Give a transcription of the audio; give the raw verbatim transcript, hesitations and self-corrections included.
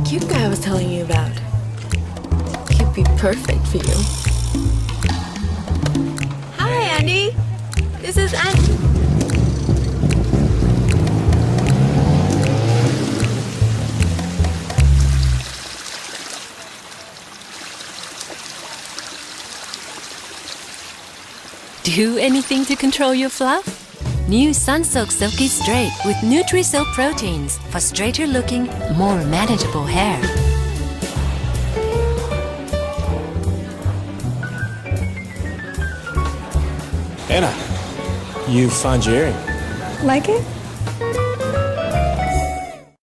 cute guy I was telling you about. He'd be perfect for you. Hi, Andy. This is Andy. Do anything to control your fluff? New Sunsilk Silky Straight with Nutri-Silk proteins for straighter looking, more manageable hair. Anna, you found your earring. Like it?